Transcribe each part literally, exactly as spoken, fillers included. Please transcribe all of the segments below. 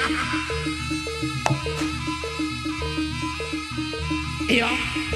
Iya.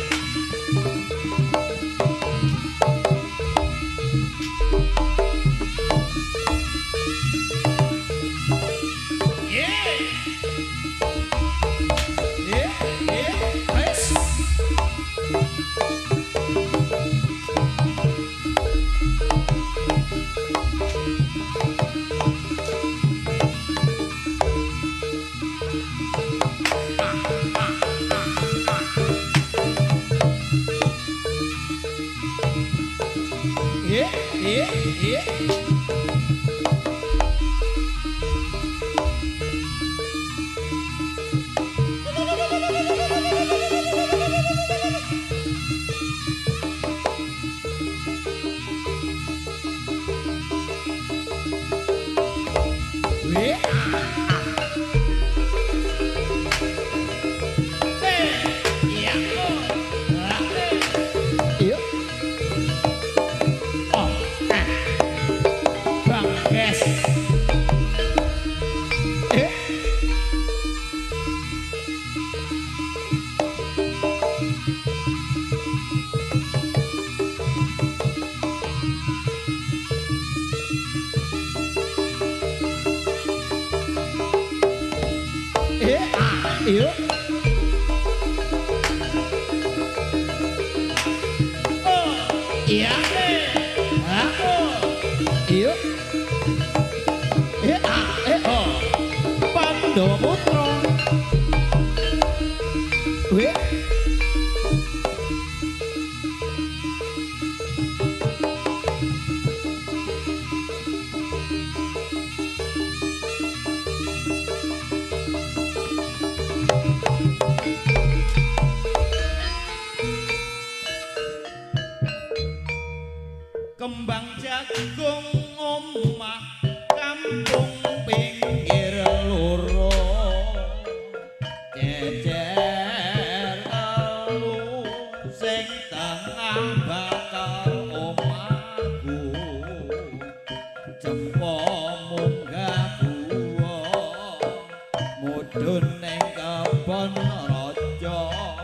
Iya. Oh, iya. Aku. Iya. Eh, ah, eh, oh. Pandhawa Putra. Weh. Kembang jagung omah kampung pinggir loro jejer telu sing tengah bakal omahku jempo munggah buwa mudhun ning kebon raja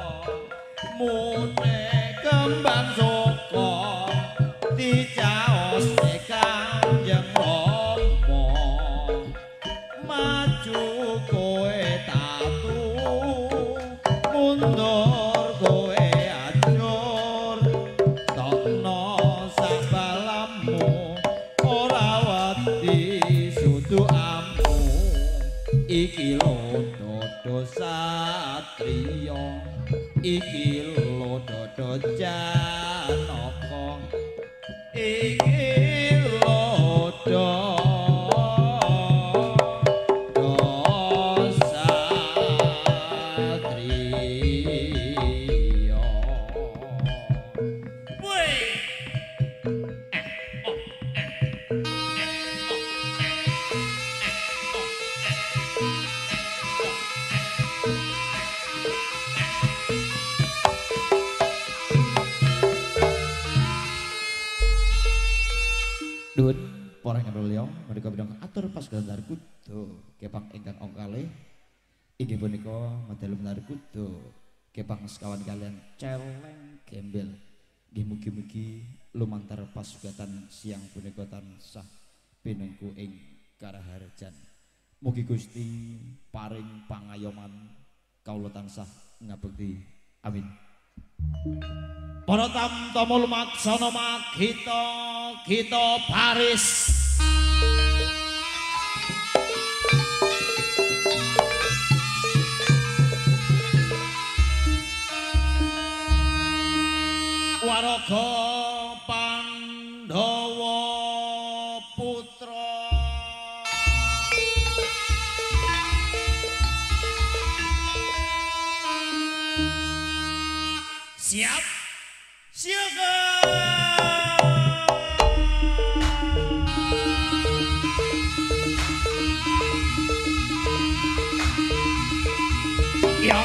mune kembang soko dicaos Kanjeng Rama maju kowe tatu mundur kowe ajur tokno sabalamu ora wedi sudukamu iki lho dodo satriya iki lho dodo janaka iki lodo dosa triya woi Dun, para ingkang liya menika bidang atur pas gandar kudo kepang ingkang ongkale inggih punika medal menar kudo kepang sekawan kalian celeng gembel nggih mugi-mugi lumantar pasugatan siang punika tansah pinengku ing karaharjan mugi Gusti paring pangayoman kawula tansah ngabekti amin. Para tamtama lumaksana magita kita baris waraga Pandhawa putra siap siaga ya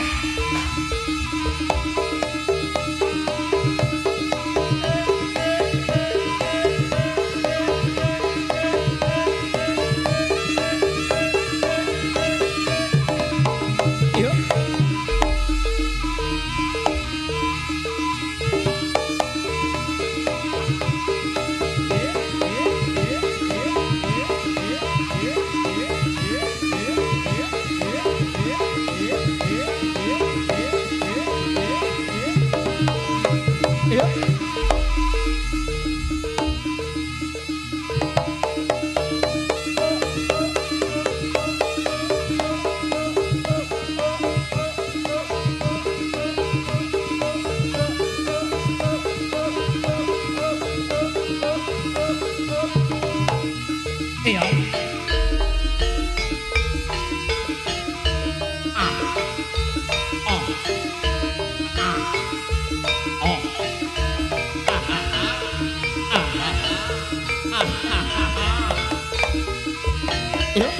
Iya. Ah. Oh. Ah. Oh. Ah. Ah. Ah. Ah. Ah. Iya.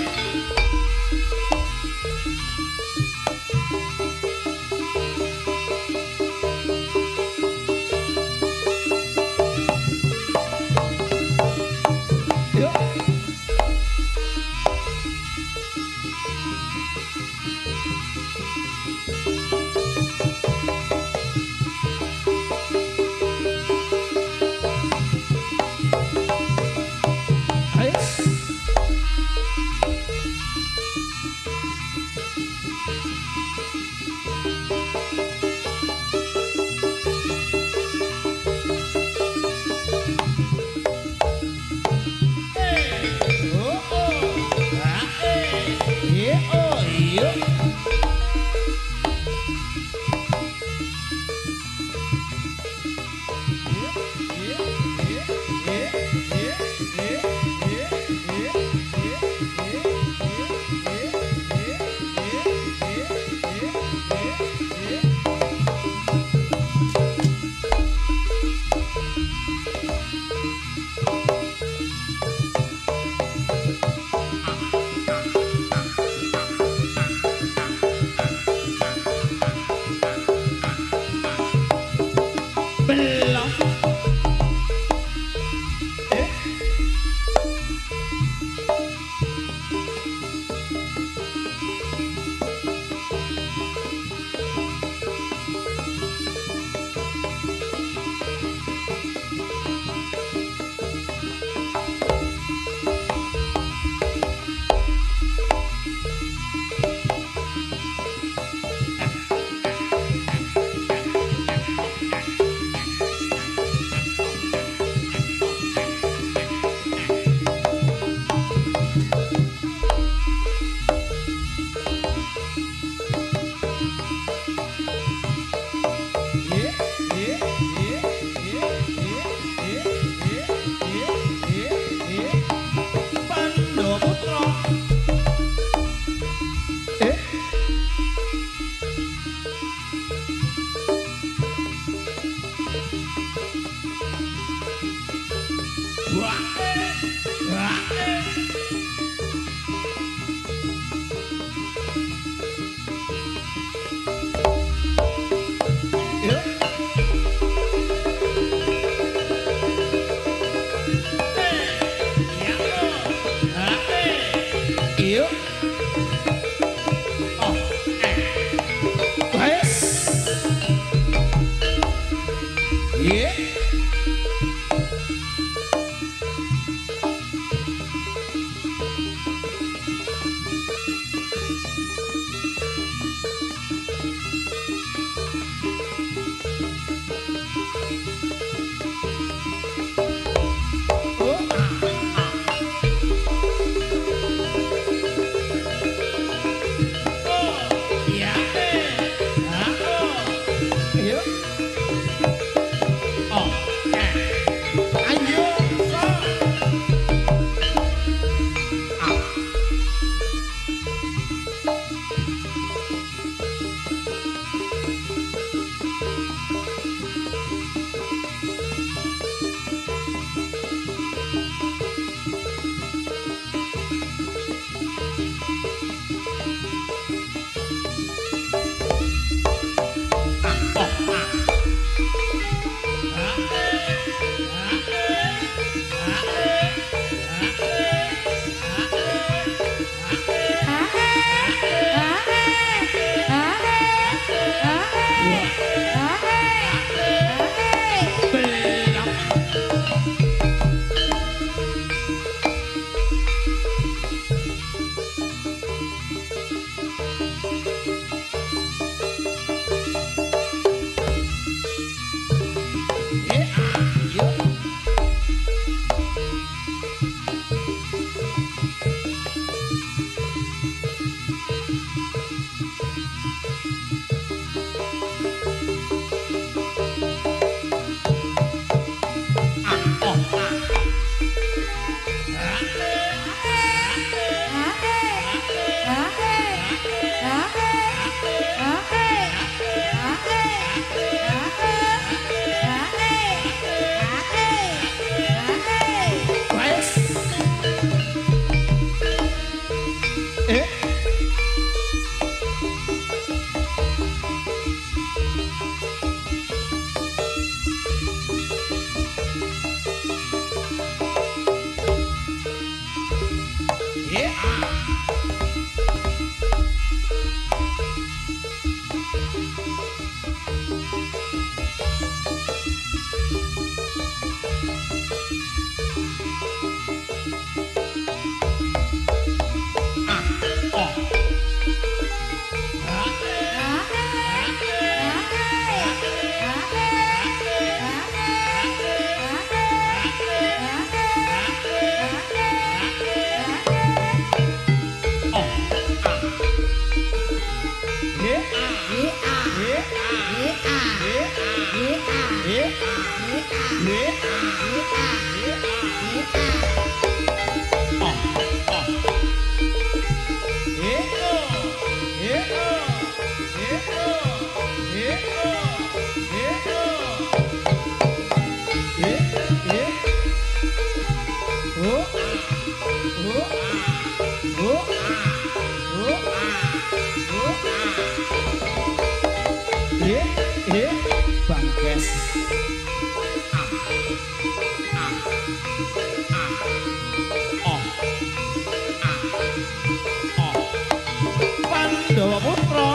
Pandhawa putra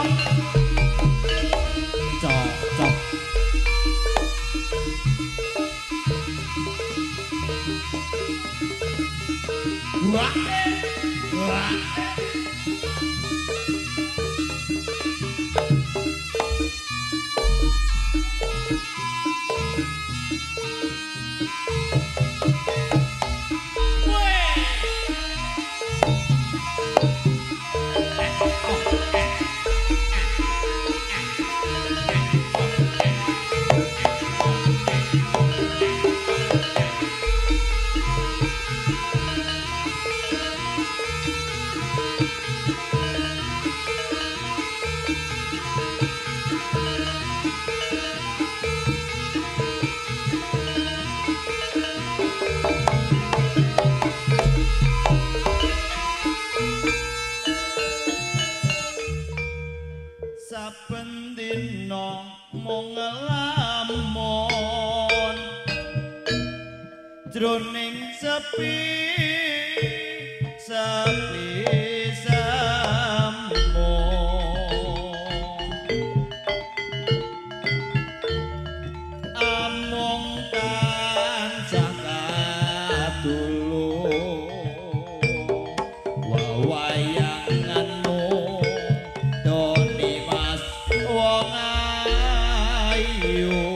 cocok wah wah saben dina mung ngelamun jroning sepi sepi sampun amung tansah katulung wawayanganmu wong ayu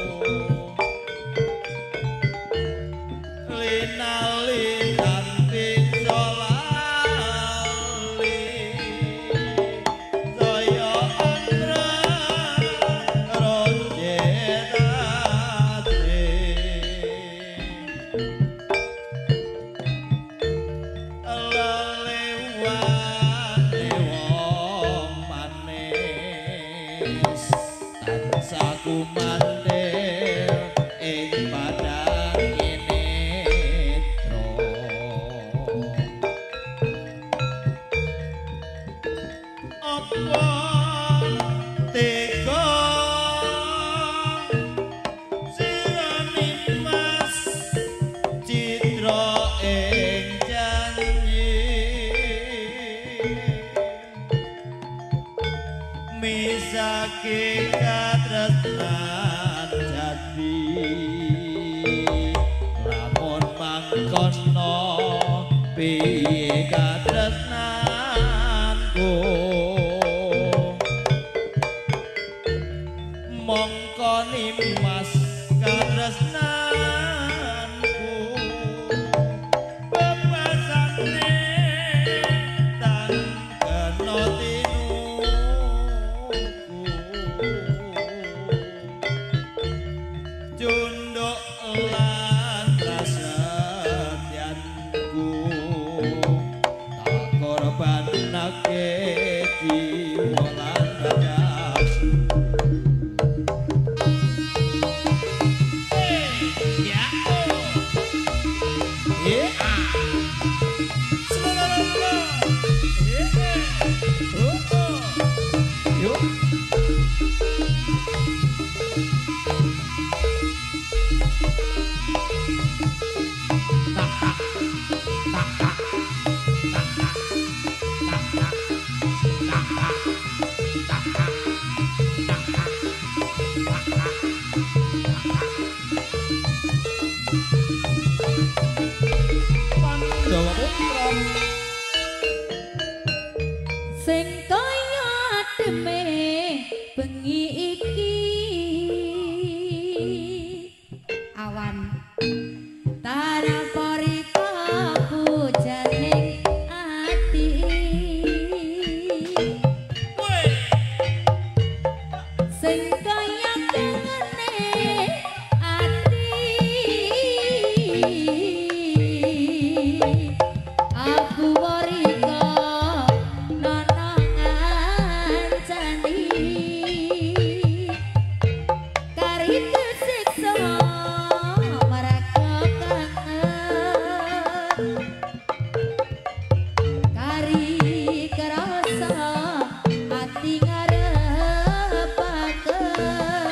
linalitan bisa lali saya andra rojetate lelewate wong manis saku mandel ing padang netro apa tega sirani mas citra ing janji misake katresnan jati lamun mangkono piye katresnanku mongko nimas katresnanku bebasane tan kena junduk lan rasetyanku tak korbanake jiwa lan ragaku ya yeah yuk Pandhawa putra sing kaya ademe bengi iki awan tarapori pujaning ati sing kaya kengene ati aku warika nono ngancani kari kesiksa maraka kangen kari kerasa ati ngarepaken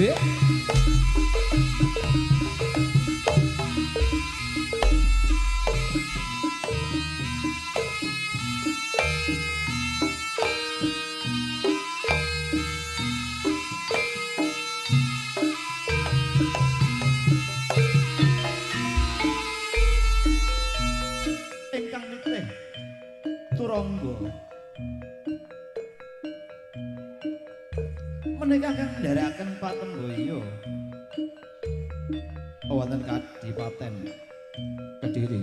Eh. Ingkang nitih Turangga menika kang ndherekaken patemboya wonten Kadipaten Kediri.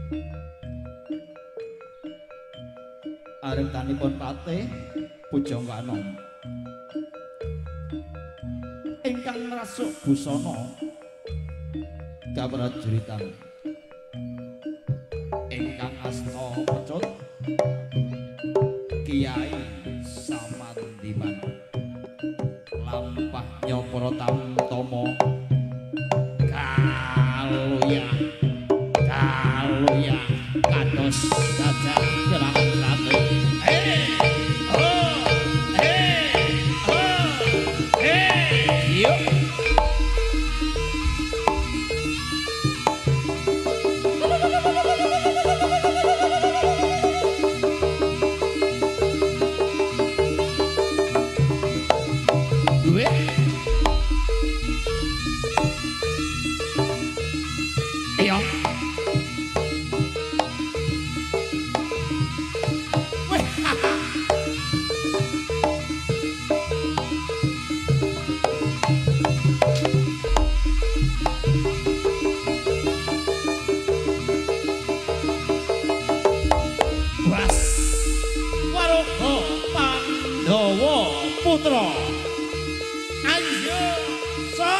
Areptanipun Patih Pujangkana ingkang ngrasuk busana kaprajuritan ingkang asta pecut Kiai Samandiman lampah nyapara tamtama kaluya kaluya kados gajah kelangan ratu. Hey oh hey oh hey yuk. Putra Anjo So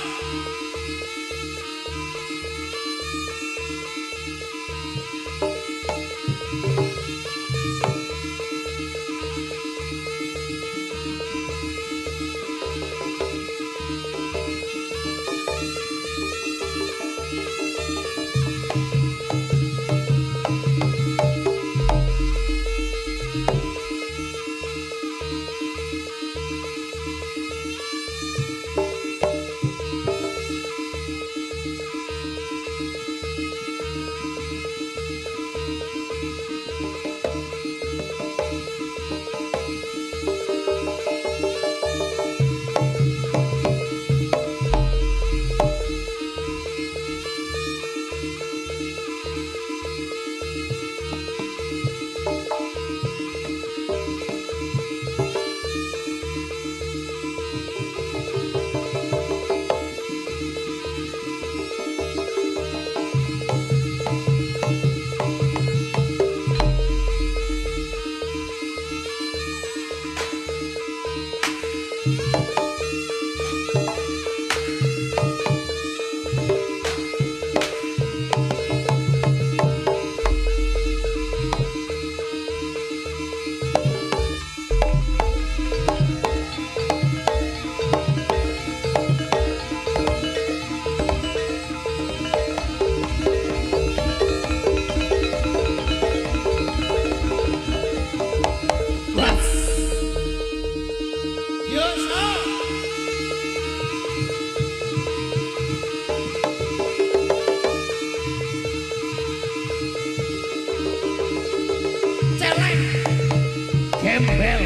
gembel.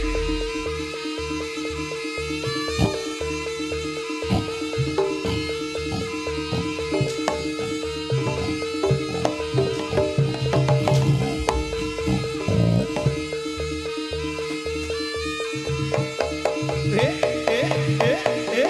Eh, eh, eh, eh.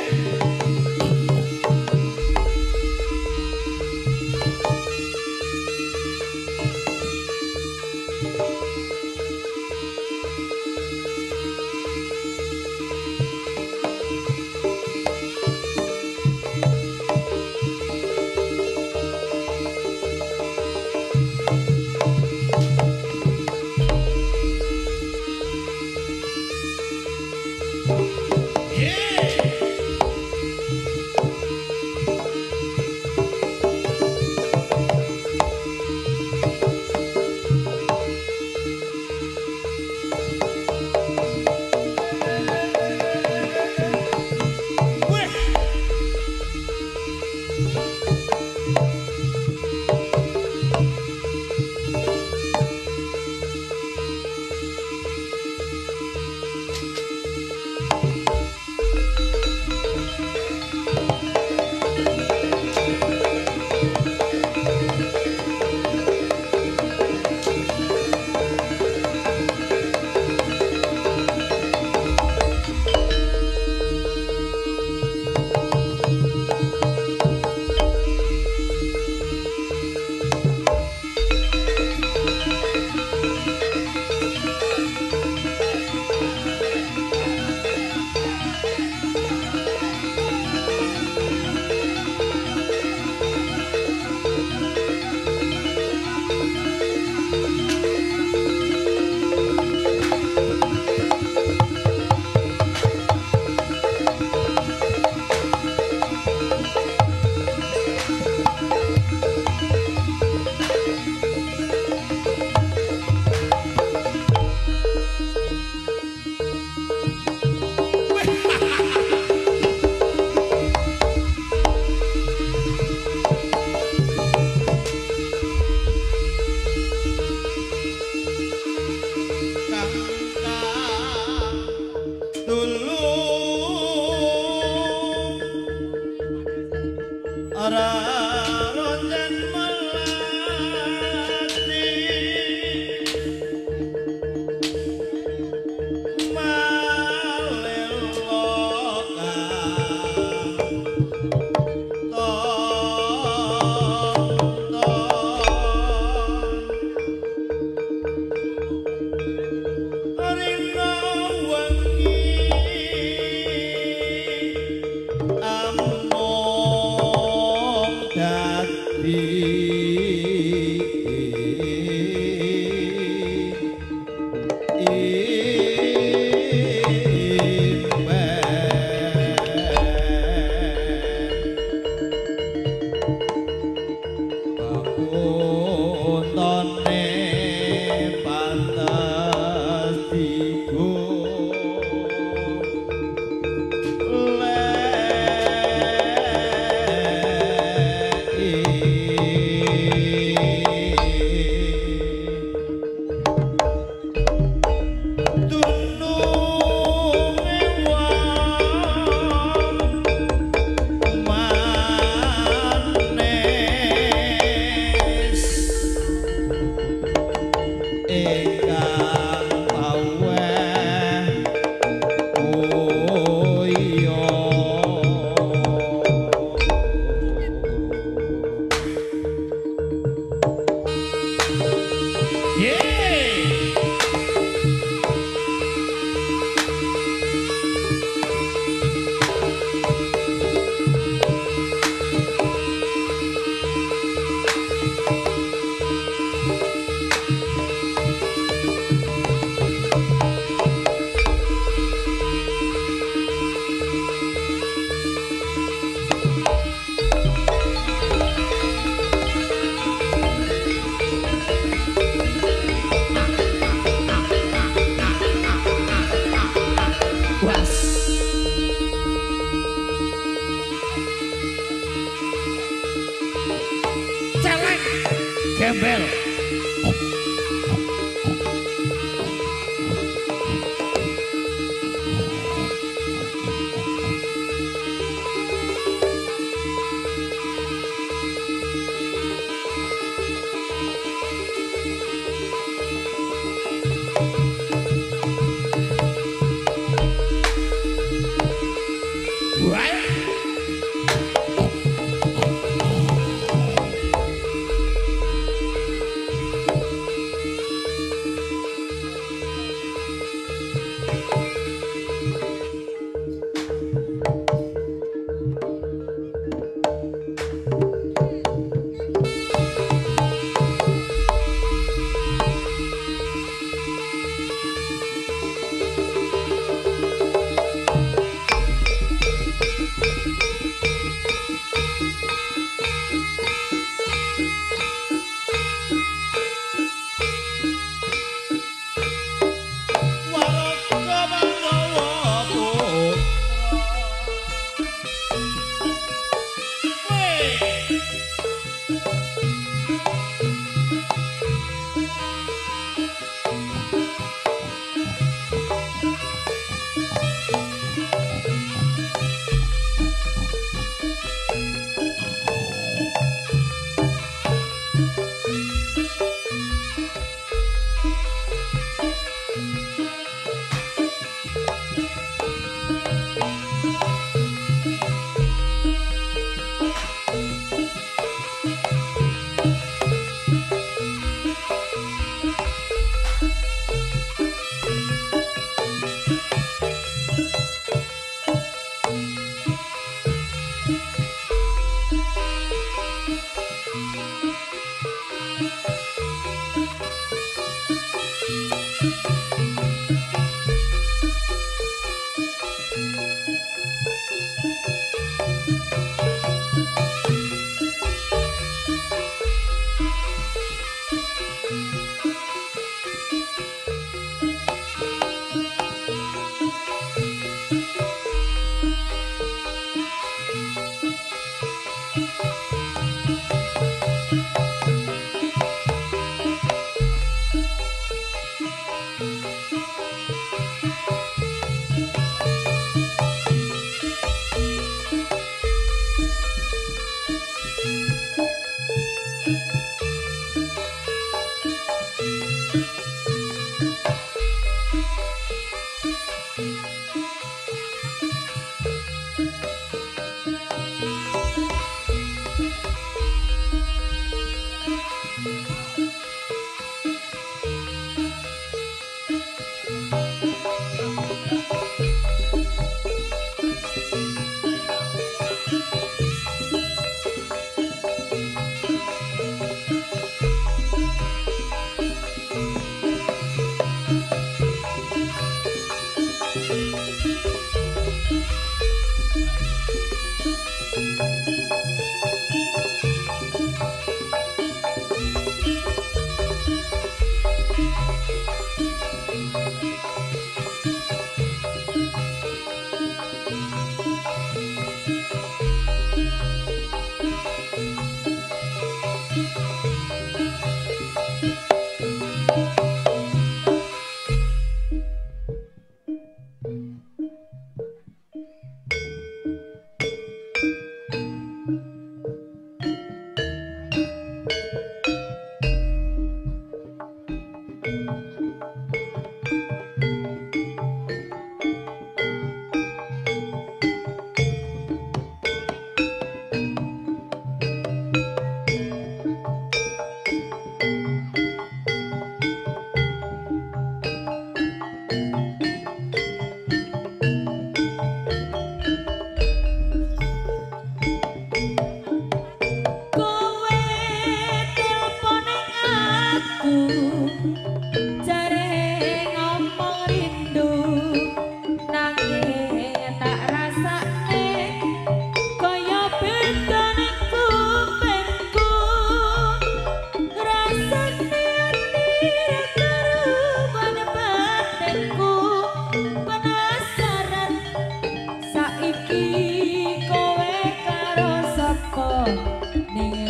atiku penasaran saiki kowe karo sapa ning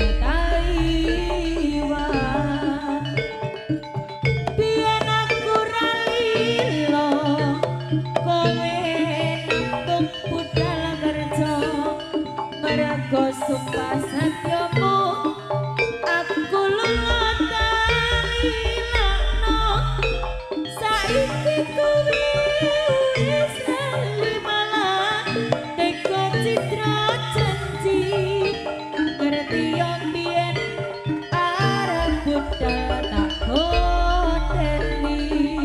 Taiwan biyen aku ra lilo kowe nanggung budal kerja mergo sumpah satyamu aku lulus talilakno saiki kowe wis lali malah teko citra janji ngerti yang biyen arep budal tak hoteli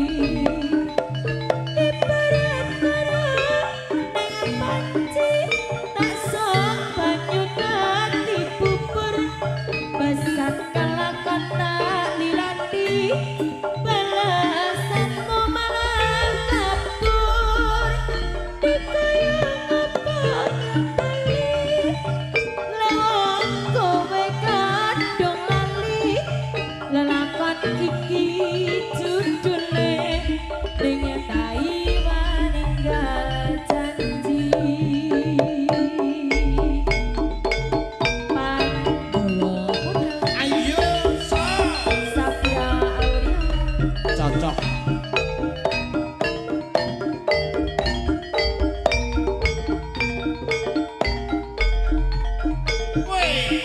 ibarat karo ning panci tak sok banyu dadi bubur besar kelakon tak lilandi balasanmu malah kabur dikayang apa kembali lewat kowe kadung lali lelakon iki judule ning Taiwan ninggal janji Pandhawa Putra Ayo sok. Sapya Aulia Cocok. Woi.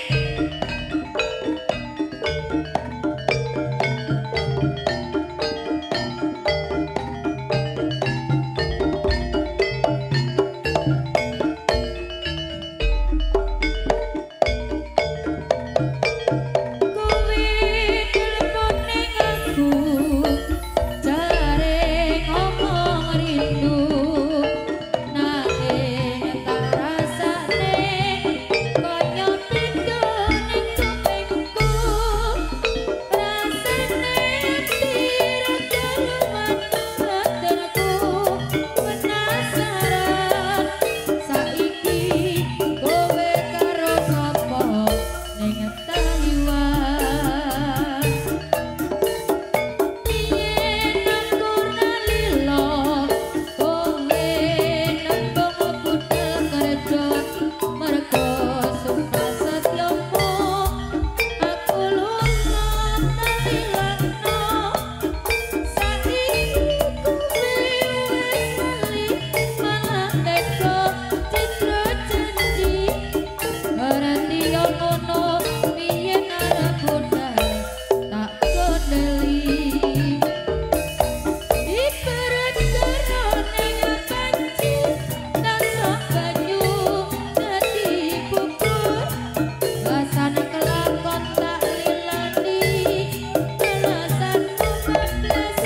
kowe telepon ning aku jare ngomong rindu nanging tak rasane kaya tiga ning kupingku rasane tira karuan badanku penasaran saiki kowe karo sapa ning Taiwan yen aku nalilo kowe nembung budal kerja mergo sumpah satyamu aku lunga talilakno saiki kowe wis lali malah teko citra janji ngerti yo ngono biyen arep budal tak kondeli ibarat karo ning panci tak sok banyu dadi bubur rasane kelakon tak lilani alasanmu bablas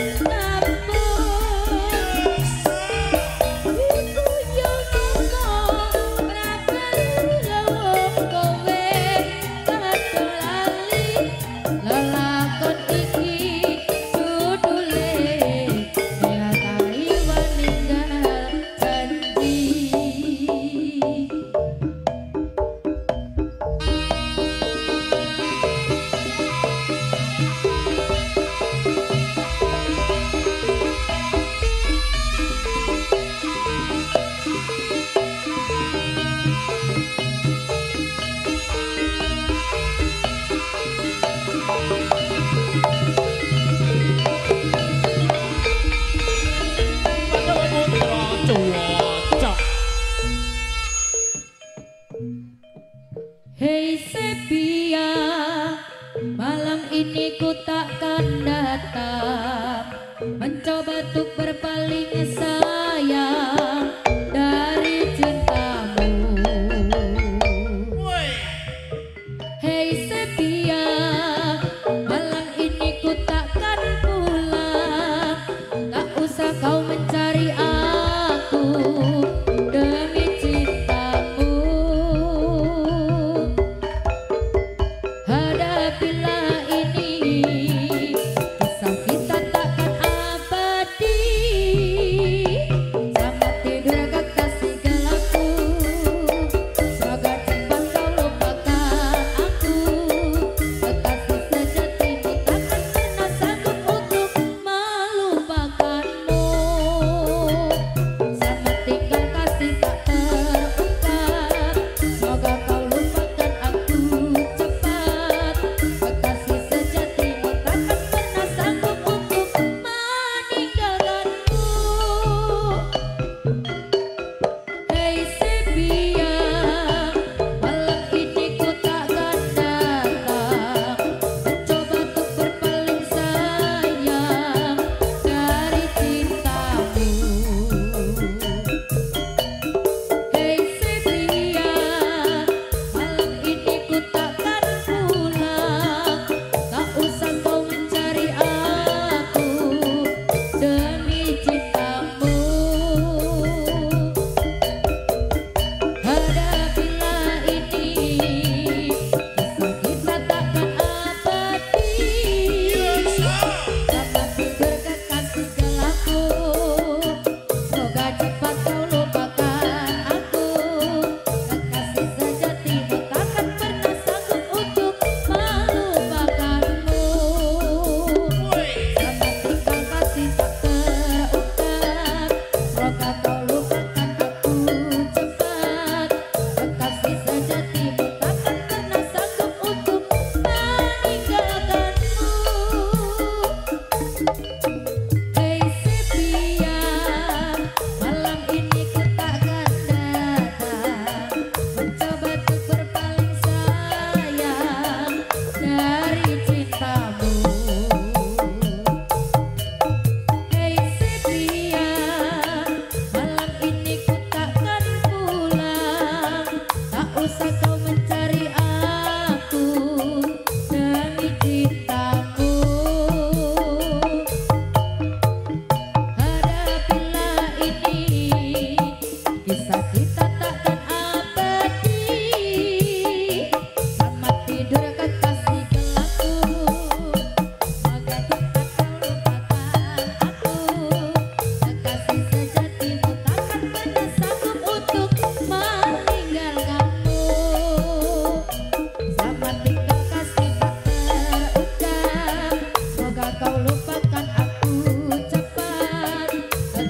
kabur iku yo ngomong ora bali lewat kowe kadung lali lelakon iki judule ya Taiwan ninggal janji Pandhawa Putra cocok. Hei Sepia, malam ini ku takkan datang mencoba untuk berpaling sayang dari cintamu. Woi. Hei Sepia, malam ini ku takkan pulang, tak usah kau mencari aku demi cintamu. Hadapilah ini, kisah kita takkan abadi. Sama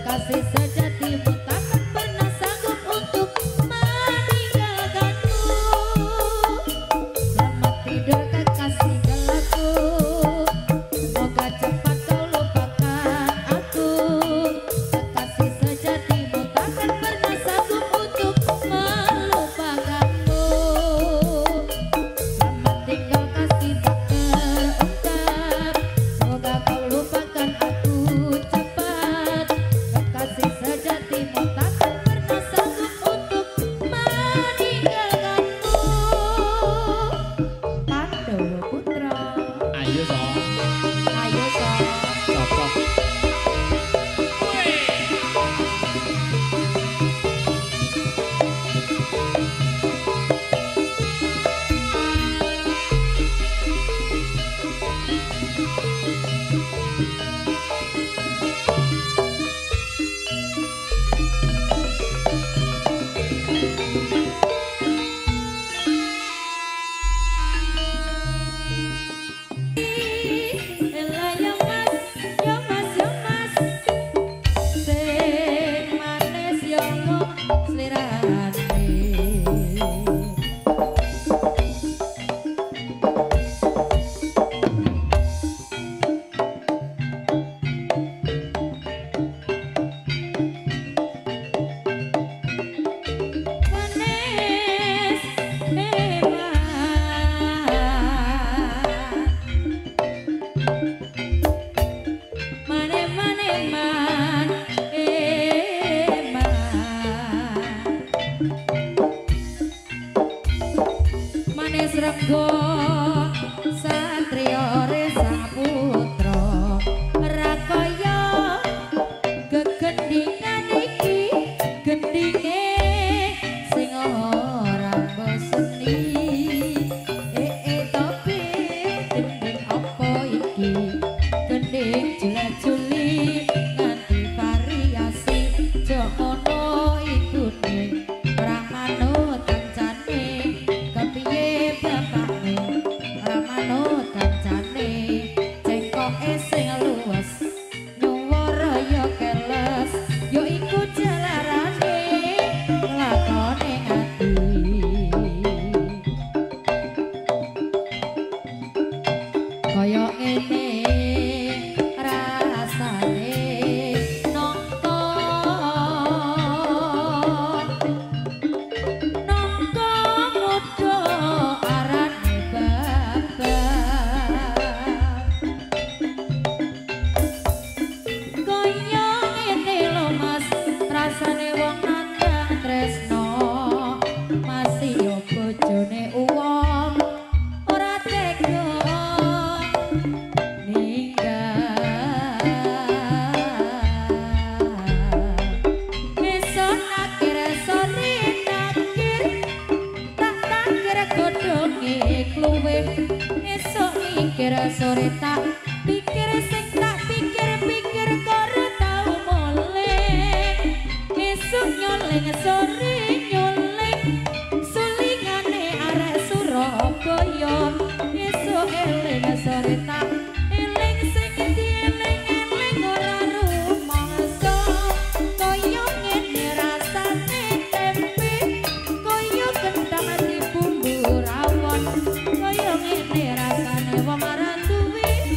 Kekasih sejatimu takkan pernah sanggup untuk meninggalkanku. Selamat tidur kekasih gelapku, semoga cepat kau lupakan aku. Kekasih sejatimu takkan pernah sanggup untuk melupakanmu. Selamat tinggal kasih tak terungkap, semoga kau lupakan aku cepat. Kekasih sejatimu takkan pernah sanggup untuk meninggalkanmu. Pandowo Putra. Ayo so. Ayo Sok. Cocok. Weh. Elah yo mas, yo mas, yo mas, sing manis yo mung sliraane. Manis eman, mane mane man eman, manis rego satrio resa putra, rakaya gegendingan iki gendinge sing ora beseni. Eh eh tapi gending apa iki, gending jula-juli nganti variasi, jok ono ikune ora manut kancane, kepiye bapakne ora manut kancane. Cengkoke sing luwes nyuwara ya keles, yo iku jalarane lakone ati. Kaya ngene rasane nonton, nonton muda arane babak. Kaya ngene lho mas, rasane wong nandang tresno, masih yo bojone uwong ora tega ninggal. Besok nakir sore nakir, tak takir godhonge kluwih. Esok mikir sore tak pikir, sing tak pikir-pikir kok ora tau mulih. Esok nyoleng sore nyoleng, sulingane arek Surabaya. Esok eling sore tak eling, sing dieling-eling ora rumangsa. Kaya ngene rasane tempe, kaya kenthang dibumbu rawon. Kaya ngene rasane wong ora duwe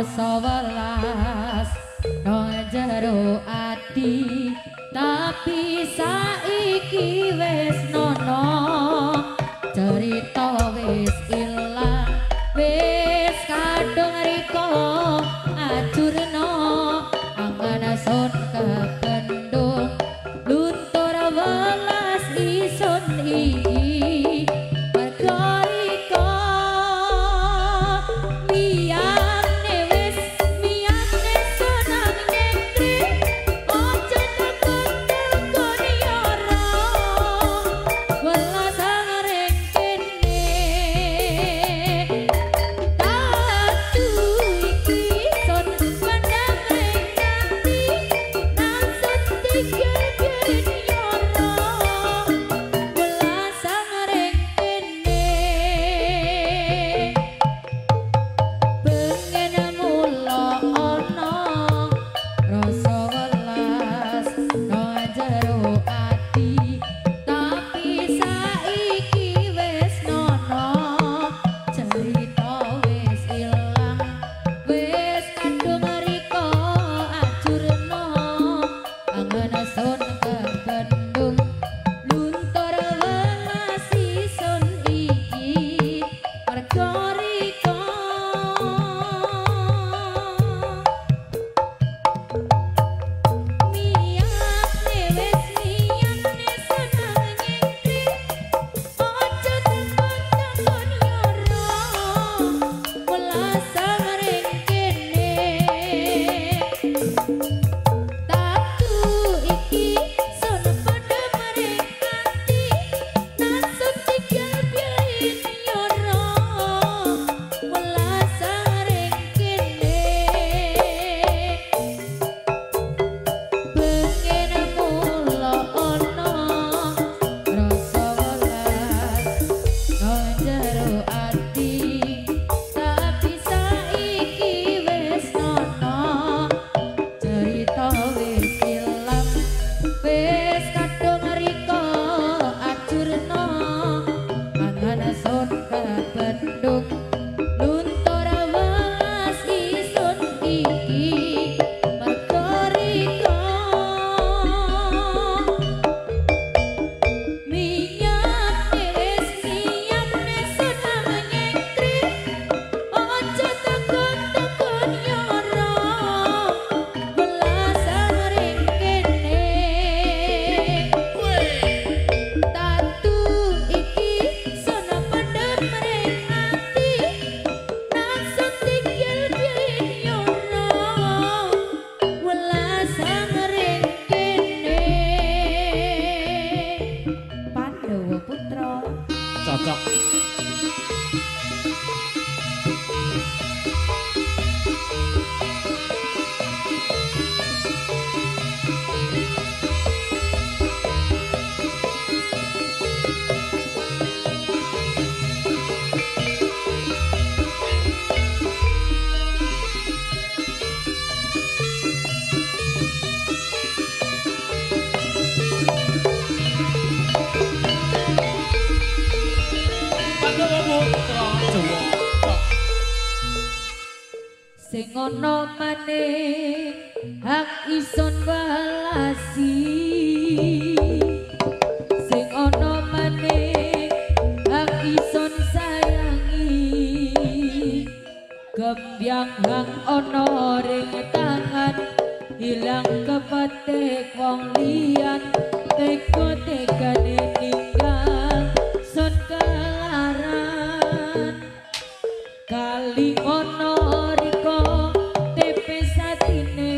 rasa welas nang jero ati tapi saiki wis nono cerita wis ilang wis kadung riko acurno angan sun kependung luntur welas isun iki perkoriko miyane wis miyane senang nyengkri ojo takut takut yara welas areng kene tatu iki sun pandang rengati nang tiga biarin yara welas areng kene pengen mula ono rasa welas nang jero ati tapi saiki wis nono cerita wis ilang wis kadung riko acurno angen sun kependung luntur welas isun iki perkoriko miyane wis miyane senang nyengkri ojo takut takut yara welas areng kene tatu iki sun padha meringati nasut tinggal biarin yara welas areng kene pengen mula ono rasa welas nang jero ati tapi saiki wis nono cerita wis ilang wis kadung riko acurno angan sun kependung luntur welas isun iki perkoriko miyane wis miyane senang nyengkri ojo takut takut yara welas areng kene tatu iki sun padha meringati nasut tinggal biarin yara welas areng kene Pandawa Putra Cocok. Pandawa Putra Jawa. sing ana maning hak isun welasi sing ana maning hak isun sayangi gembyang hang ana ring tangan hilang kepetik wong liyan teko tekane ninggal sun kelaran kali ono riko tepe satine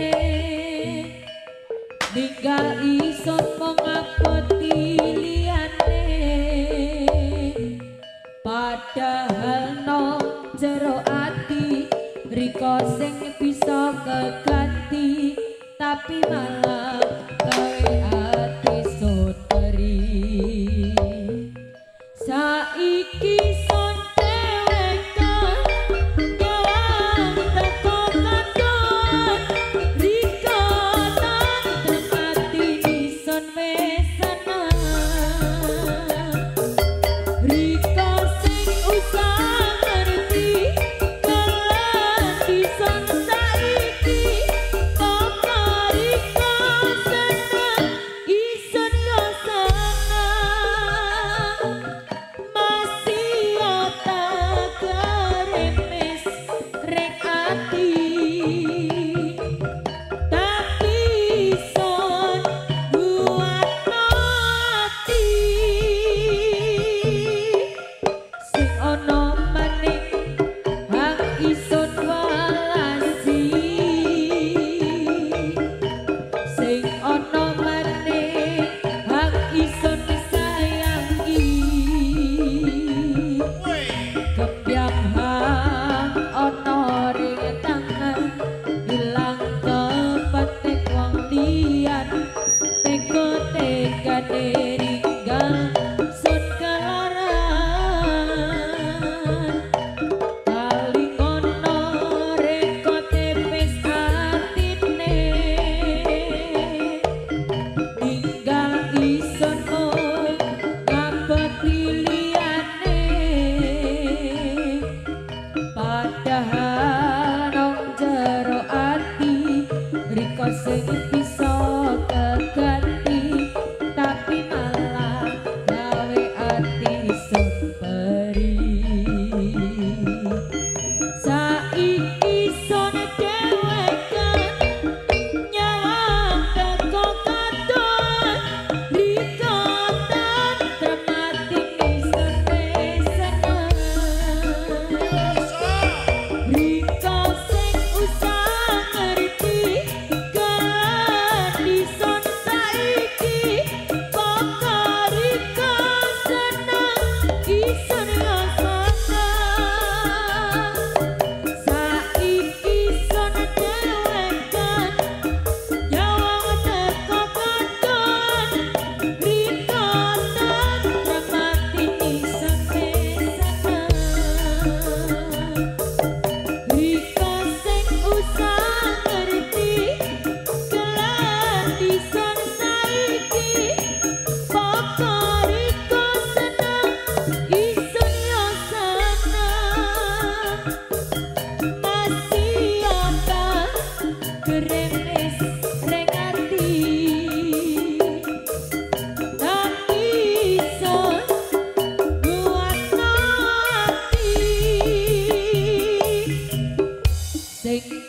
ninggal ison mengapoti liyane padahal no jero ati riko sing bisa keganti tapi malah gawe ati soteri saiki son Riko sing usah ngerti kelan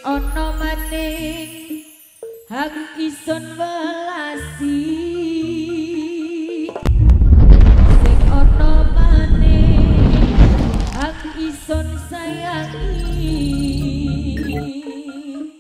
ana maning hak ison welasi sing ana maning hak ison sayangi